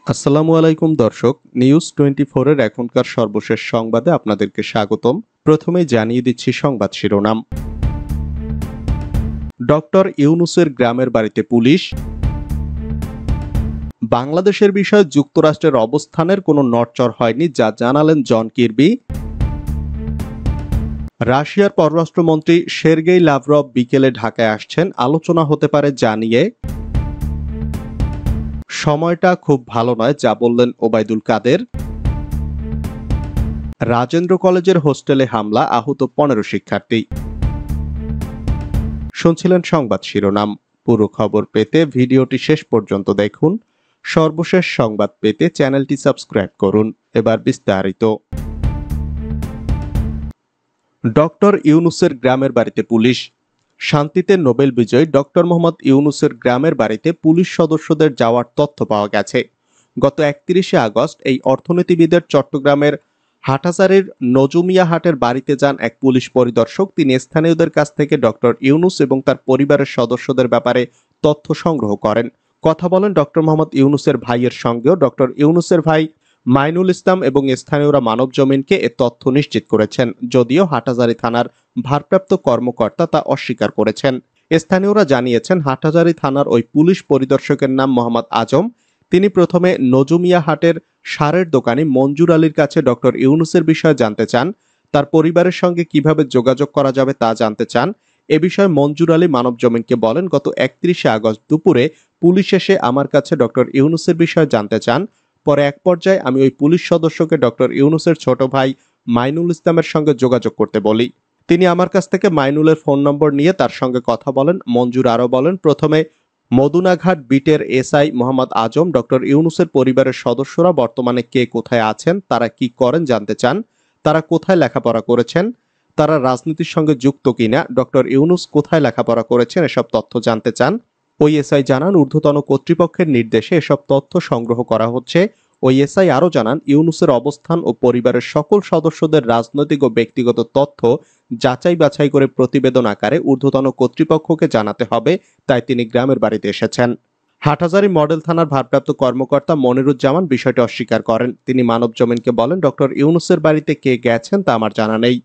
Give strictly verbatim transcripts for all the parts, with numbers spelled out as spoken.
আসসালামু আলাইকুম দর্শক, নিউজ টোয়েন্টি ফোর এর এখনকার সর্বশেষ সংবাদে আপনাদেরকে স্বাগতম। প্রথমেই জানিয়ে দিচ্ছি সংবাদ শিরোনাম। ডক্টর ইউনূসের গ্রামের বাড়িতে পুলিশ। বাংলাদেশের বিষয়ে যুক্তরাষ্ট্রের অবস্থানের কোনো নড়চড় হয়নি, যা জানালেন জন কির্বি। রাশিয়ার পররাষ্ট্রমন্ত্রী সের্গেই লাভরভ বিকেলে ঢাকায় আসছেন, আলোচনা হতে পারে জানিয়ে। সময়টা খুব ভালো নয়, যা বললেন ওবায়দুল কাদের। রাজেন্দ্র কলেজের হোস্টেলে হামলা, আহত পনেরো শিক্ষার্থী। শুনছিলেন সংবাদ শিরোনাম। পুরো খবর পেতে ভিডিওটি শেষ পর্যন্ত দেখুন। সর্বশেষ সংবাদ পেতে চ্যানেলটি সাবস্ক্রাইব করুন। এবার বিস্তারিত। ডক্টর ইউনূসের গ্রামের বাড়িতে পুলিশ। শান্তিতে নোবেল বিজয়ী ডক্টর মোহাম্মদ ইউনূসের গ্রামের বাড়িতে পুলিশ সদস্যদের যাওয়ার তথ্য পাওয়া গেছে। গত একত্রিশে আগস্ট এই অর্থনীতিবিদের চট্টগ্রামের হাটহাজারীর নজুমিয়া হাটের বাড়িতে যান এক পুলিশ পরিদর্শক। তিনি স্থানীয়দের কাছ থেকে ডক্টর ইউনূস এবং তার পরিবারের সদস্যদের ব্যাপারে তথ্য সংগ্রহ করেন। কথা বলেন ডক্টর মোহাম্মদ ইউনূসের ভাইয়ের সঙ্গেও। ডক্টর ইউনূসের ভাই মাইনুল ইসলাম এবং স্থানীয়রা মানবজমিনকে এ তথ্য নিশ্চিত করেছেন, যদিও হাটহাজারী থানার ভারপ্রাপ্ত কর্মকর্তা তা অস্বীকার করেছেন। স্থানীয়রা জানিয়েছেন, হাটহাজারী থানার ওই পুলিশ পরিদর্শকের নাম মোহাম্মদ আজম। তিনি প্রথমে নজুমিয়া হাটের সারের দোকানি মঞ্জুর আলীর কাছে ডক্টর ইউনূসের বিষয়ে জানতে চান। তার পরিবারের সঙ্গে কিভাবে যোগাযোগ করা যাবে তা জানতে চান। এ বিষয়ে মঞ্জুর আলী মানবজমিনকে বলেন, গত একত্রিশে আগস্ট দুপুরে পুলিশ এসে আমার কাছে ডক্টর ইউনূসের বিষয়ে জানতে চান। পরে এক পর্যায়ে আমি ওই পুলিশ সদস্যকে ডক্টর ইউনূসের ছোট ভাই মাইনুল ইসলামের সঙ্গে যোগাযোগ করতে বলি। তিনি আমার কাছ থেকে মাইনুলের ফোন নম্বর নিয়ে তার সঙ্গে কথা বলেন। মঞ্জুর আরও বলেন, প্রথমে মদুনাঘাট বিটের এসআই মোহাম্মদ আজম ডক্টর ইউনূসের পরিবারের সদস্যরা বর্তমানে কে কোথায় আছেন, তারা কি করেন জানতে চান। তারা কোথায় লেখাপড়া করেছেন, তারা রাজনীতির সঙ্গে যুক্ত কিনা, ডক্টর ইউনূস কোথায় লেখাপড়া করেছেন, এসব তথ্য জানতে চান। ওই এসআই জানান, ঊর্ধ্বতন কর্তৃপক্ষের নির্দেশে এসব তথ্য সংগ্রহ করা হচ্ছে। ওই এসআই আরও জানান, ইউনূসের অবস্থান ও পরিবারের সকল সদস্যদের রাজনৈতিক ও ব্যক্তিগত তথ্য যাচাই বাছাই করে প্রতিবেদন আকারে ঊর্ধ্বতন কর্তৃপক্ষকে জানাতে হবে, তাই তিনি গ্রামের বাড়িতে এসেছেন। হাটহাজারী মডেল থানার ভারপ্রাপ্ত কর্মকর্তা মনিরুজ্জামান বিষয়টি অস্বীকার করেন। তিনি মানবজমিনকে বলেন, ডক্টর ইউনূসের বাড়িতে কে গেছেন তা আমার জানা নেই।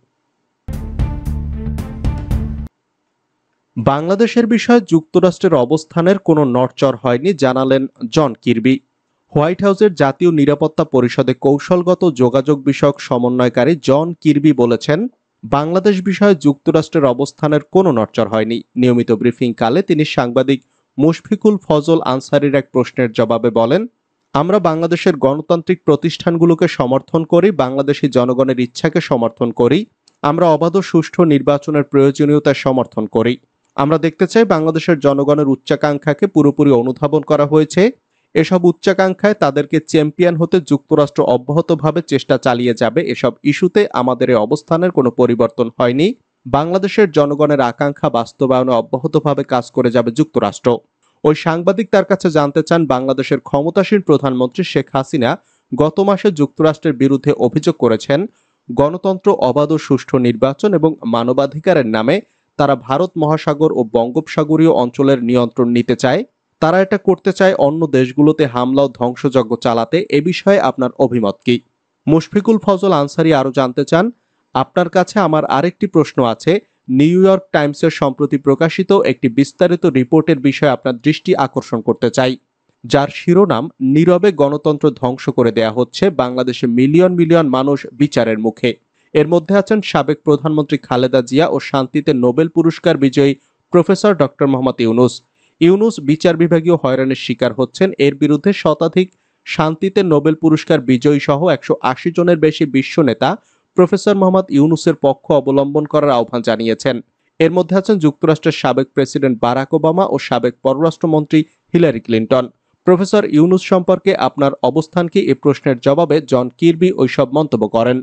বাংলাদেশের বিষয়ে যুক্তরাষ্ট্রের অবস্থানের কোনো নড়চড় হয়নি, জানালেন জন কির্বি। হোয়াইট হাউসের জাতীয় নিরাপত্তা পরিষদে কৌশলগত যোগাযোগ বিষয়ক সমন্বয়কারী জন কির্বি বলেছেন, বাংলাদেশ বিষয়ে যুক্তরাষ্ট্রের অবস্থানের কোনো নড়চড় হয়নি। নিয়মিত ব্রিফিং কালে তিনি সাংবাদিক মুশফিকুল ফজল আনসারীর এক প্রশ্নের জবাবে বলেন, আমরা বাংলাদেশের গণতান্ত্রিক প্রতিষ্ঠানগুলোকে সমর্থন করি, বাংলাদেশি জনগণের ইচ্ছাকে সমর্থন করি। আমরা অবাধ ও সুষ্ঠু নির্বাচনের প্রয়োজনীয়তা সমর্থন করি। আমরা দেখতে চাই বাংলাদেশের জনগণের উচ্চাকাঙ্ক্ষাকে পুরোপুরি অনুধাবন করা হয়েছে। এসব উচ্চাকাঙ্ক্ষায় তাদেরকে চ্যাম্পিয়ন হতে যুক্তরাষ্ট্র অব্যাহতভাবে চেষ্টা চালিয়ে যাবে। এসব ইস্যুতে আমাদের এই অবস্থানের কোনো পরিবর্তন হয়নি। বাংলাদেশের জনগণের আকাঙ্ক্ষা বাস্তবায়নে অব্যাহতভাবে কাজ করে যাবে যুক্তরাষ্ট্র। ওই সাংবাদিক তার কাছে জানতে চান, বাংলাদেশের ক্ষমতাসীন প্রধানমন্ত্রী শেখ হাসিনা গত মাসে যুক্তরাষ্ট্রের বিরুদ্ধে অভিযোগ করেছেন, গণতন্ত্র, অবাধ ও সুষ্ঠু নির্বাচন এবং মানবাধিকারের নামে তারা ভারত মহাসাগর ও বঙ্গোপসাগরীয় অঞ্চলের নিয়ন্ত্রণ নিতে চায়। তারা এটা করতে চায় অন্য দেশগুলোতে হামলা ও ধ্বংসযজ্ঞ চালাতে। এ বিষয়ে আপনার অভিমত কি? মুশফিকুল ফজল আনসারী আরও জানতে চান, আপনার কাছে আমার আরেকটি প্রশ্ন আছে। নিউ ইয়র্ক টাইমসের সম্প্রতি প্রকাশিত একটি বিস্তারিত রিপোর্টের বিষয়ে আপনার দৃষ্টি আকর্ষণ করতে চাই, যার শিরোনাম, নীরবে গণতন্ত্র ধ্বংস করে দেয়া হচ্ছে, বাংলাদেশে মিলিয়ন মিলিয়ন মানুষ বিচারের মুখে। এর মধ্যে আছেন সাবেক প্রধানমন্ত্রী খালেদা জিয়া ও শান্তিতে নোবেল পুরস্কার বিজয়ী প্রফেসর ডক্টর মোহাম্মদ ইউনূস। ইউনূস বিচার বিভাগীয় হয়রানির শিকার হচ্ছেন। এর বিরুদ্ধে শতাধিক শান্তিতে নোবেল পুরস্কার বিজয়ী সহ একশো আশি জনের বেশি বিশ্ব নেতা প্রফেসর মোহাম্মদ ইউনূসের পক্ষ অবলম্বন করার আহ্বান জানিয়েছেন। এর মধ্যে আছেন যুক্তরাষ্ট্রের সাবেক প্রেসিডেন্ট বারাক ওবামা ও সাবেক পররাষ্ট্রমন্ত্রী হিলারি ক্লিন্টন। প্রফেসর ইউনূস সম্পর্কে আপনার অবস্থান কি? এ প্রশ্নের জবাবে জন কির্বি ওইসব মন্তব্য করেন।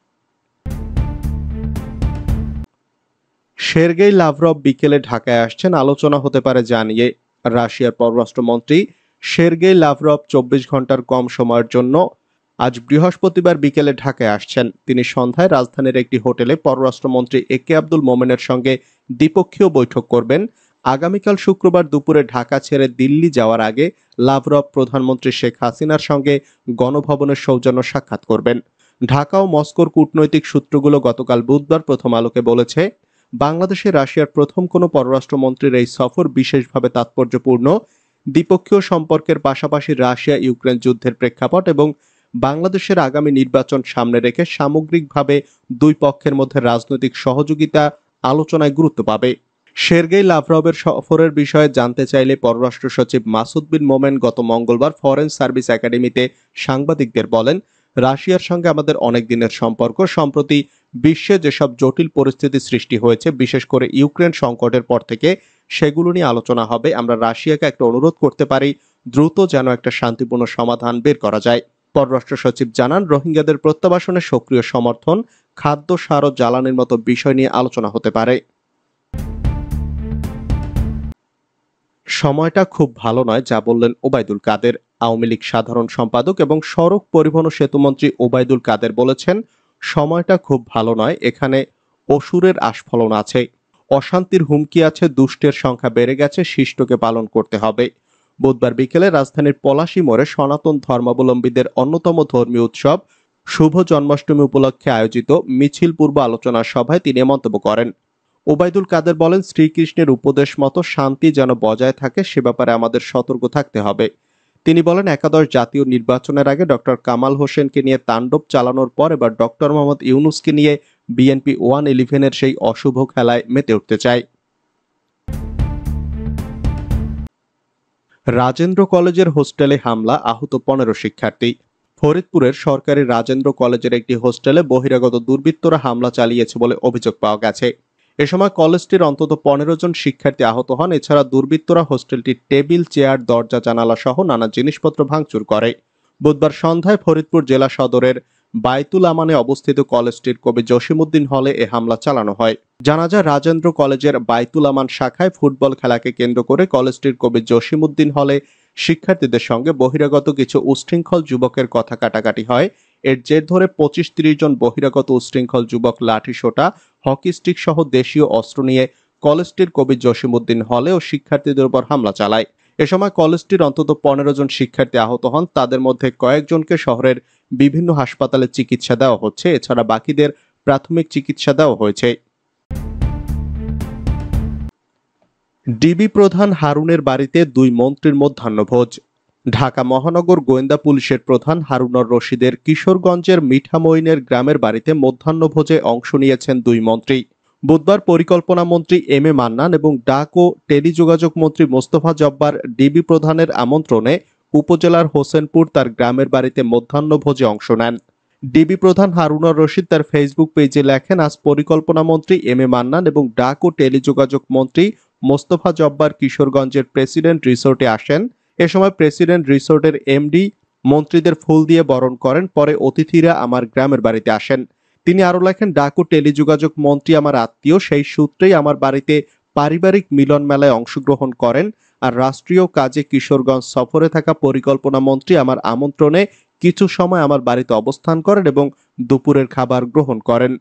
সের্গেই লাভরভ বিকেলে ঢাকায় আসছেন, আলোচনা হতে পারে জানিয়ে। রাশিয়ার পররাষ্ট্রমন্ত্রী সের্গেই লাভরভ চব্বিশ ঘন্টার কম সময়ের জন্য আজ বৃহস্পতিবার বিকেলে ঢাকায় আসছেন। তিনি সন্ধ্যায় রাজধানীর একটি হোটেলে পররাষ্ট্রমন্ত্রী এ কে আব্দুল মোমেনের সঙ্গে দ্বিপক্ষীয় বৈঠক করবেন। আগামীকাল শুক্রবার দুপুরে ঢাকা ছেড়ে দিল্লি যাওয়ার আগে লাভরভ প্রধানমন্ত্রী শেখ হাসিনার সঙ্গে গণভবনের সৌজন্য সাক্ষাৎ করবেন। ঢাকা ও মস্কোর কূটনৈতিক সূত্রগুলো গতকাল বুধবার প্রথম আলোকে বলেছে, বাংলাদেশে রাশিয়ার প্রথম কোনো পররাষ্ট্রমন্ত্রীর এই সফর বিশেষভাবে তাৎপর্যপূর্ণ। দ্বিপক্ষীয় সম্পর্কের পাশাপাশি রাশিয়া ইউক্রেন যুদ্ধের প্রেক্ষাপট এবং বাংলাদেশের আগামী নির্বাচন সামনে রেখে সামগ্রিকভাবে দুই পক্ষের মধ্যে রাজনৈতিক সহযোগিতা আলোচনায় গুরুত্ব পাবে। সের্গেই লাভরভের সফরের বিষয়ে জানতে চাইলে পররাষ্ট্র সচিব মাসুদ বিন মোমেন গত মঙ্গলবার ফরেন সার্ভিস একাডেমিতে সাংবাদিকদের বলেন, রাশিয়ার সঙ্গে আমাদের অনেক দিনের সম্পর্ক। সম্প্রতি বিশ্বে যেসব জটিল পরিস্থিতি সৃষ্টি হয়েছে, বিশেষ করে ইউক্রেন সংকটের পর থেকে, সেগুলো নিয়ে আলোচনা হবে। আমরা রাশিয়াকে একটা অনুরোধ করতে পারি, দ্রুত যেন একটা শান্তিপূর্ণ সমাধান বের করা যায়। পররাষ্ট্র সচিব জানান, রোহিঙ্গাদের প্রত্যাবাসনে সক্রিয় সমর্থন, খাদ্য, সার ও জ্বালানির মতো বিষয় নিয়ে আলোচনা হতে পারে। সময়টা খুব ভালো নয়, যা বললেন ওবায়দুল কাদের। আওয়ামী লীগ সাধারণ সম্পাদক এবং সড়ক পরিবহন ও সেতুমন্ত্রী ওবায়দুল কাদের বলেছেন, সময়টা খুব ভালো নয়, এখানে অসুরের আস্ফলন আছে, অশান্তির হুমকি আছে, দুষ্টের সংখ্যা বেড়ে গেছে, শিষ্টকে পালন করতে হবে। বুধবার বিকেলে রাজধানীর পলাশী মোড়ে সনাতন ধর্মাবলম্বীদের অন্যতম ধর্মীয় উৎসব শুভ জন্মাষ্টমী উপলক্ষে আয়োজিত মিছিল পূর্ব আলোচনা সভায় তিনি মন্তব্য করেন। ওবায়দুল কাদের বলেন, শ্রীকৃষ্ণের উপদেশ মতো শান্তি যেন বজায় থাকে সে ব্যাপারে আমাদের সতর্ক থাকতে হবে। তিনি বলেন, একাদশ জাতীয় নির্বাচনের আগে ডক্টর কামাল হোসেনকে নিয়ে তাণ্ডব চালানোর পর এবার ডক্টর মোহাম্মদ ইউনূসকে নিয়ে বিএনপি ওয়ান ইলেভেনের সেই অশুভ খেলায় মেতে উঠতে চায়। রাজেন্দ্র কলেজের হোস্টেলে হামলা, আহত পনেরো শিক্ষার্থী। ফরিদপুরের সরকারি রাজেন্দ্র কলেজের একটি হোস্টেলে বহিরাগত দুর্বৃত্তরা হামলা চালিয়েছে বলে অভিযোগ পাওয়া গেছে। এ সময় কলেজটির অন্তত পনেরো জন শিক্ষার্থী আহত হন। এছাড়া দুর্বৃত্তরা হোস্টেলটির টেবিল, চেয়ার, দরজা, জানালা সহ নানা জিনিসপত্র ভাঙচুর করে। বুধবার সন্ধ্যায় ফরিদপুর জেলা সদরের বায়তুল আমানে অবস্থিত কলেজটির কবি জসিমউদ্দিন হলে এ হামলা চালানো হয়। জানা যায়, রাজেন্দ্র কলেজের বায়তুল আমান শাখায় ফুটবল খেলাকে কেন্দ্র করে কলেজটির কবি জসিমউদ্দিন হলে শিক্ষার্থীদের সঙ্গে বহিরাগত কিছু উচ্ছৃঙ্খল যুবকের কথা কাটাকাটি হয়। এর জের ধরে পঁচিশ ত্রিশ জন বহিরাগত উচ্ছৃঙ্খল যুবক লাঠি সোঁটা, হকি স্টিক সহ দেশীয় অস্ত্র নিয়ে কলেজটির কবি জসিমউদ্দিন হলে ও শিক্ষার্থীদের উপর হামলা চালায়। এ সময় কলেজটির অন্তত পনেরো জন শিক্ষার্থী আহত হন। তাদের মধ্যে কয়েকজনকে শহরের বিভিন্ন হাসপাতালে চিকিৎসা দেওয়া হচ্ছে। এছাড়া বাকিদের প্রাথমিক চিকিৎসা দেওয়া হয়েছে। ডিবি প্রধান হারুনের বাড়িতে দুই মন্ত্রীর মধ্যাহ্নভোজ। ঢাকা মহানগর গোয়েন্দা পুলিশের প্রধান হারুনর রশিদের কিশোরগঞ্জের মিঠামইনের গ্রামের বাড়িতে মধ্যাহ্নভোজে অংশ নিয়েছেন দুই মন্ত্রী। বুধবার পরিকল্পনা মন্ত্রী এম এ মান্নান এবং ডাক ও টেলিযোগাযোগ মন্ত্রী মোস্তফা জব্বার ডিবি প্রধানের আমন্ত্রণে উপজেলার হোসেনপুর তার গ্রামের বাড়িতে মধ্যাহ্নভোজে অংশ নেন। ডিবি প্রধান হারুনর রশিদ তার ফেসবুক পেজে লেখেন, আজ পরিকল্পনা মন্ত্রী এম এ মান্নান এবং ডাক ও টেলিযোগাযোগ মন্ত্রী মোস্তফা জব্বার কিশোরগঞ্জের প্রেসিডেন্ট রিসোর্টে আসেন। এ সময় প্রেসিডেন্ট রিসোর্টের এমডি মন্ত্রীদের ফুল দিয়ে বরণ করেন। পরে অতিথিরা আমার গ্রামের বাড়িতে আসেন। তিনি আরো লেখেন, ডাক ও টেলিযোগাযোগ মন্ত্রী আমার আত্মীয়, সেই সূত্রেই আমার বাড়িতে পারিবারিক মিলন মেলায় অংশগ্রহণ করেন। আর রাষ্ট্রীয় কাজে কিশোরগঞ্জ সফরে থাকা পরিকল্পনা মন্ত্রী আমার আমন্ত্রণে কিছু সময় আমার বাড়িতে অবস্থান করেন এবং দুপুরের খাবার গ্রহণ করেন।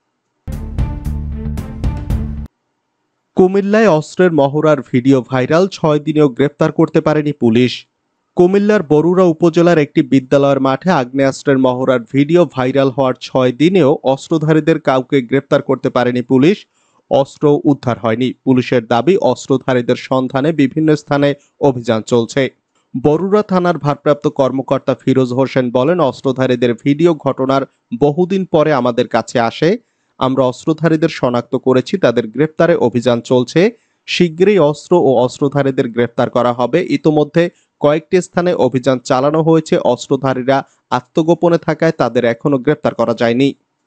কুমিল্লায় অস্ত্রের মহড়ার ভিডিও ভাইরাল, ছয় দিনেও গ্রেপ্তার করতে পারেনি পুলিশ। কুমিল্লার বরুড়া উপজেলার একটি বিদ্যালয়ের মাঠে আগ্নেয়াস্ত্রের মহড়ার ভিডিও ভাইরাল হওয়ার ছয় দিনেও অস্ত্রধারীদের কাউকে গ্রেপ্তার করতে পারেনি পুলিশ। অস্ত্র উদ্ধার হয়নি। পুলিশের দাবি, অস্ত্রধারীদের সন্ধানে বিভিন্ন স্থানে অভিযান চলছে। বরুড়া থানার ভারপ্রাপ্ত কর্মকর্তা ফিরোজ হোসেন বলেন, অস্ত্রধারীদের ভিডিও ঘটনার বহুদিন পরে আমাদের কাছে আসে। আমরা অস্ত্রধারীদের শনাক্ত করেছি, তাদের গ্রেপ্তারে অভিযান চলছে। শীঘ্রই অস্ত্র ও অস্ত্রধারীদের গ্রেপ্তার করা হবে। ইতোমধ্যে কয়েকটি স্থানে অভিযান চালানো হয়েছে। অস্ত্রধারীরা আত্মগোপনে থাকায় তাদের এখনো গ্রেপ্তার করা যায়নি।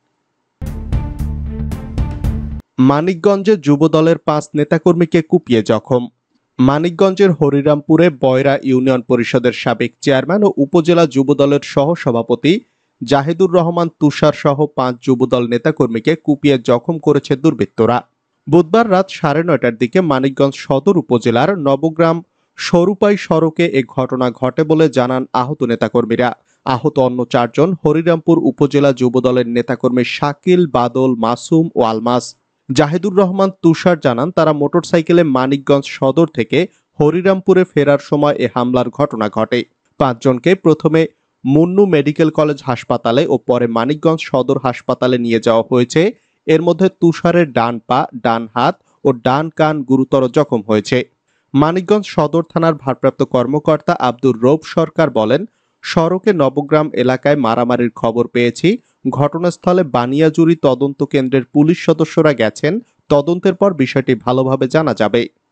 মানিকগঞ্জে যুবদলের পাঁচ নেতাকর্মীকে কুপিয়ে জখম। মানিকগঞ্জের হরিরামপুরে বয়রা ইউনিয়ন পরিষদের সাবেক চেয়ারম্যান ও উপজেলা যুবদলের সহ সভাপতি জাহিদুর রহমান তুষার সহ পাঁচ যুবদল নেতাকর্মীকে কুপিয়ে জখম করেছে দুর্বৃত্তরা। বুধবার রাত সাড়ে নয়টার দিকে মানিকগঞ্জ সদর উপজেলার নবগ্রাম সরুপাই সড়কে এ ঘটনা ঘটে বলে জানান আহত নেতাকর্মীরা। আহত অন্য চারজন হরিরামপুর উপজেলা যুবদলের নেতাকর্মী শাকিল, বাদল, মাসুম ও আলমাস। জাহিদুর রহমান তুষার জানান, তারা মোটরসাইকেলে মানিকগঞ্জ সদর থেকে হরিরামপুরে ফেরার সময় এ হামলার ঘটনা ঘটে। পাঁচজনকে প্রথমে মুন্নু মেডিকেল কলেজ হাসপাতালে ও পরে মানিকগঞ্জ সদর হাসপাতালে নিয়ে যাওয়া হয়েছে। এর মধ্যে তুষারের ডান পা, ডান হাত ও ডান কান গুরুতর জখম হয়েছে। মানিকগঞ্জ সদর থানার ভারপ্রাপ্ত কর্মকর্তা আব্দুর রৌফ সরকার বলেন, সড়কে নবগ্রাম এলাকায় মারামারির খবর পেয়েছি। ঘটনাস্থলে বানিয়াজুরি তদন্ত কেন্দ্রের পুলিশ সদস্যরা গেছেন। তদন্তের পর বিষয়টি ভালোভাবে জানা যাবে।